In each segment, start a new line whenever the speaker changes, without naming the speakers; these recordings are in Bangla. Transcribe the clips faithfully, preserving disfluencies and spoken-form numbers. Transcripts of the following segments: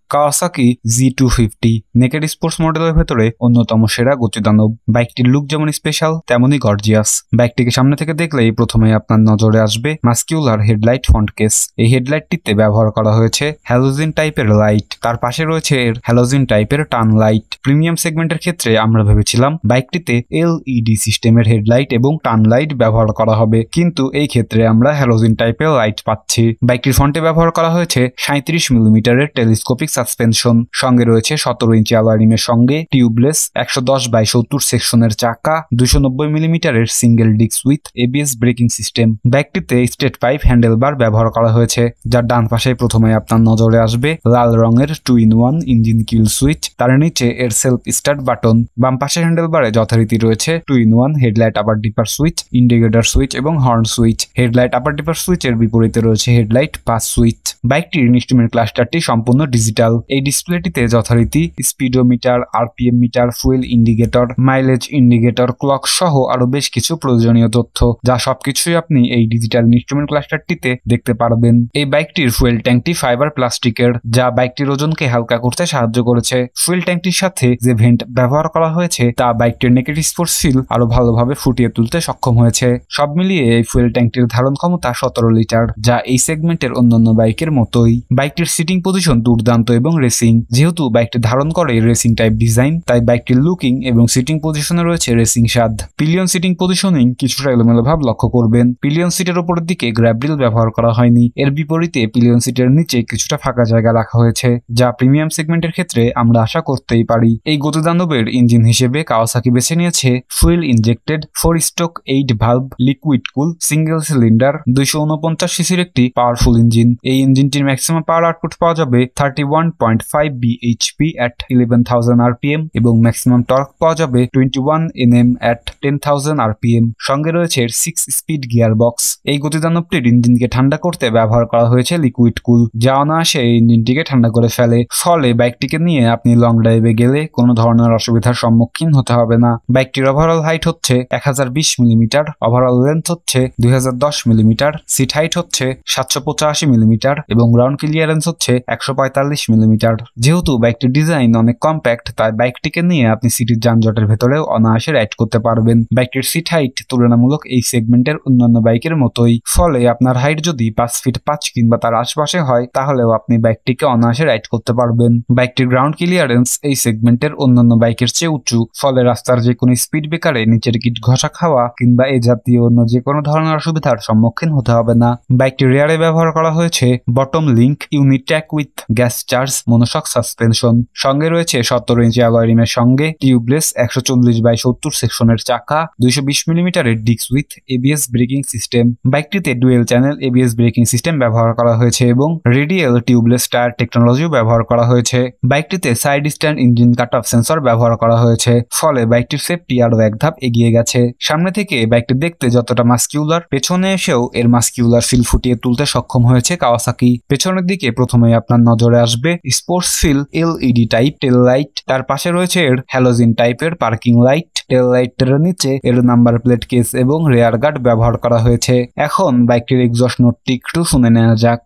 Kawasaki Z two fifty naked sports মডেলের ভেতরে অন্যতম সেরা গতিদানব। বাইকটির লুক যেমন স্পেশাল তেমনই গর্জিয়াস। বাইকটিকে সামনে থেকে দেখলেই প্রথমেই আপনার নজরে আসবে মাস্কিউলার হেডলাইট ফ্রন্ট কেস। এই হেডলাইটটিতে ব্যবহার করা হয়েছে হ্যালোজেন টাইপের লাইট, তার পাশে রয়েছে এর হ্যালোজেন টাইপের টার্ন লাইট। প্রিমিয়াম সেগমেন্টের ক্ষেত্রে আমরা ভেবেছিলাম বাইকটিতে এলইডি সিস্টেমের হেডলাইট এবং টার্ন লাইট ব্যবহার করা হবে, কিন্তু এই ক্ষেত্রে আমরা হ্যালোজেন টাইপের লাইট পাচ্ছি। বাইকটির ফ্রন্টে ব্যবহার করা হয়েছে সাঁত্রিশ মিলিমিটারের টেলিস্কোপিক সাসপেনশন, সঙ্গে রয়েছে সতেরো ইঞ্চি অ্যালয়রিমের সঙ্গে টিউবলেস একশো দশ বাই সত্তর সেকশনের চাকা, দুশো নব্বই মিলিমিটারের single disc with ABS braking system. বাইকটিতে স্ট্রেট পাইপ হ্যান্ডেলবার ব্যবহার করা হয়েছে, যার ডান পাশে প্রথমে আপনার নজরে আসবে লাল রঙের two in one engine kill switch, তার নিচে এর সেলফ স্টার্ট বাটন। বাম পাশের হ্যান্ডেলবারে যথারীতি রয়েছে two in one headlight upper dipper switch, indicator switch এবং horn switch. Headlight upper dipper সুইচের বিপরীতে রয়েছে হেডলাইট পাস সুইচ। বাইকটির ইনস্ট্রুমেন্ট ক্লাস্টারটি সম্পূর্ণ ডিজিটাল। এই ডিসপ্লেটিতে যথারীতি speedometer, RPM meter, fuel indicator, mileage indicator, clock সহ আরো বেশ কিছু প্রয়োজনীয় তথ্য, যা সবকিছুই আপনি এই ডিজিটাল ইনস্ট্রুমেন্ট ক্লাস্টারটিতে দেখতে পারবেন। এই বাইকটির ফুয়েল ট্যাঙ্কটি ফাইবার প্লাস্টিকের, যা বাইকটির ওজনকে হালকা করতে সাহায্য করেছে। ফুয়েল ট্যাঙ্কটির সাথে যে ভেন্ট ব্যবহার করা হয়েছে তা বাইকটির নেকেড স্পোর্টস ফিল আরো ভালোভাবে ফুটিয়ে তুলতে সক্ষম হয়েছে। সব মিলিয়ে এই ফুয়েল ট্যাঙ্কটির ধারণ ক্ষমতা সতেরো লিটার, যা এই সেগমেন্টের অন্যান্য বাইকের মতোই। বাইকটির সিটিং পজিশন দুর্দান্ত এবং রেসিং। যেহেতু বাইকটি ধারণ করে রেসিং টাইপ ডিজাইন, তাই বাইকটির লুকিং এবং সিটিং পজিশনে রয়েছে রেসিং স্বাদ। পিলিয়ন সিটিং পজিশনিং কিছুটা এলোমেলো ভাব লক্ষ্য করবেন। পিলিয়ন সিটের উপরের দিকে গ্র্যাবরিল ব্যবহার করা হয়নি, এর বিপরীতে পিলিয়ন সিটের নিচে কিছুটা ফাঁকা জায়গা রাখা হয়েছে, যা প্রিমিয়াম সেগমেন্টের ক্ষেত্রে আমরা আশা করতেই পারি। এই গতিদানবের ইঞ্জিন হিসেবে কাওয়াসাকি বেছে নিয়েছে fuel injected four stroke eight valve liquid cool single cylinder দুইশো উনপঞ্চাশ সিসির একটি পাওয়ারফুল ইঞ্জিন। এই ইঞ্জিনটির ম্যাক্সিমাম পাওয়ার আউটপুট পাওয়া যাবে thirty one point five BHP at eleven thousand RPM এবং ম্যাক্সিমাম টর্ক পাওয়া যাবে twenty one NM at ten thousand RPM. সঙ্গে রয়েছে সিক্স স্পিড গিয়ার বক্স। এই গতিদানবটির ইঞ্জিনকে ঠান্ডা করতে ব্যবহার করা হয়েছে লিকুইড কুল, যা অনায়াসে এই ইঞ্জিনটিকে ঠান্ডা করে ফেলে। ফলে বাইকটিকে নিয়ে আপনি লং ড্রাইভে গেলে কোনো ধরনের অসুবিধার সম্মুখীন হতে হবে না। বাইকটির ওভারঅল হাইট হচ্ছে এক হাজার বিশ মিলিমিটার, ওভারঅল লেন্থ হচ্ছে দুই হাজার দশ মিলিমিটার, সিট হাইট হচ্ছে সাতশো পঁচাশি মিলিমিটার এবং গ্রাউন্ড ক্লিয়ারেন্স হচ্ছে একশো পঁয়তাল্লিশ মিলিমিটার। যেহেতু বাইকটির ডিজাইন অনেক কম্প্যাক্ট, তাই বাইকটিকে নিয়ে আপনি সিটির যানজটের ভেতরেও অনায়াসে রাইড করতে পারবেন। বাইকটির সিট হাইট তুলনামূলক এই সেগমেন্টের অন্যান্য বাইকের মতোই, ফলে আপনার হাইট যদি পাঁচ ফিট পাঁচ কিংবা তার আশপাশে হয় তাহলেও আপনি বাইকটিকে অনায়াসে রাইড করতে পারবেন। বাইকটির গ্রাউন্ড ক্লিয়ারেন্স এই সেগমেন্টের অন্যান্য বাইকের চেয়ে উঁচু, ফলে রাস্তার যে কোনো স্পিড ব্রেকারে নিচের কিট ঘষা খাওয়া কিংবা এই জাতীয় অন্য যে কোনো ধরনের অসুবিধার সম্মুখীন হতে হবে না। বাইকটির রেয়ারে ব্যবহার করা হয়েছে bottom link unit track with gas charge monoshock suspension. সঙ্গে রয়েছে সতেরো ইঞ্চি অ্যালয়রিমের সঙ্গে টিউবলেস একশো চল্লিশ বাই সত্তর সেকশনের চাকা, দুইশো বিশ মিলিমিটারের disc with ABS braking system. বাইকটিতে dual channel ABS braking system ব্যবহার করা হয়েছে এবং রেডিয়াল টিউবলেস টায়ার টেকনোলজিও ব্যবহার করা হয়েছে। বাইকটিতে side stand engine cut off sensor ব্যবহার করা হয়েছে, ফলে বাইকটির সেফটি আরো এক ধাপ এগিয়ে গেছে। সামনে থেকে বাইকটি দেখতে যতটা মাস্কিউলার, পেছনে এসেও এর মাস্কিউলার ফিল ফুটিয়ে তুলতে সক্ষম হয়েছে কাওয়াসাকি। পেছনের দিকে প্রথমেই আপনার নজরে আসবে sports feel LED type tail light, তার পাশে রয়েছে এর হ্যালোজেন টাইপের পার্কিং লাইট। টেল লাইটের নিচে এর নাম্বার প্লেট কেস এবং রেয়ার গার্ড ব্যবহার করা হয়েছে। এখন বাইকটির এক্সস্ট নোটটি একটু শুনে নেওয়া যাক।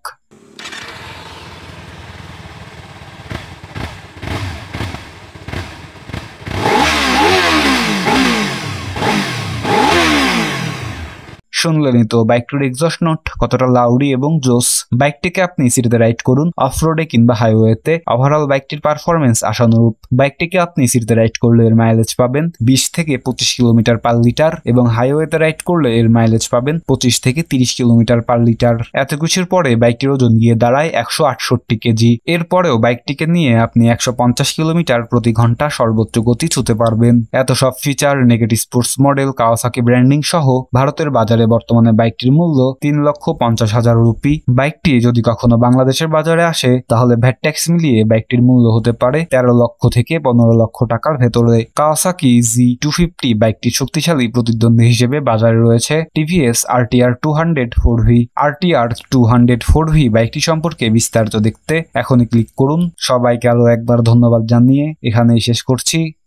শুনলেনই তো বাইকটির এক্সস্ট নোট কতটা লাউডি এবং জোস। বাইকটিকে আপনি সিটিতে রাইড করুন, অফ রোডে কিংবা হাইওয়েতে, ওভারঅল বাইকটির পারফরমেন্স আশানুরূপ। বাইকটিকে আপনি সিটিতে রাইড করলে এর মাইলেজ পাবেন বিশ থেকে পঁচিশ কিলোমিটার পার লিটার এবং হাইওয়েতে রাইড করলে এর মাইলেজ পাবেন পঁচিশ থেকে তিরিশ কিলোমিটার পার লিটার। এত কিছুর পরে বাইকটির ওজন গিয়ে দাঁড়ায় একশো আটষট্টি কেজি। এরপরেও বাইকটিকে নিয়ে আপনি একশো পঞ্চাশ কিলোমিটার প্রতি ঘন্টা সর্বোচ্চ গতি ছুঁতে পারবেন। এত সব feature, naked sports model, Kawasaki branding সহ ভারতের বাজারে বর্তমানে বাইকটির মূল্য তিন লক্ষ পঞ্চাশ হাজার রুপি। বাইকটি যদি কখনো বাংলাদেশের বাজারে আসে তাহলে ভ্যাট ট্যাক্স মিলিয়ে বাইকটির মূল্য হতে পারে তেরো লক্ষ থেকে পনেরো লক্ষ টাকার ভেতরে। কাওয়াসাকি জি টু ফিফটি বাইকটি শক্তিশালী প্রতিদ্বন্দ্বী হিসেবে বাজারে রয়েছে TVS RTR two hundred four V. RTR two hundred four V বাইকটি সম্পর্কে বিস্তারিত দেখতে এখনই ক্লিক করুন। সবাইকে আরো একবার ধন্যবাদ জানিয়ে এখানেই শেষ করছি।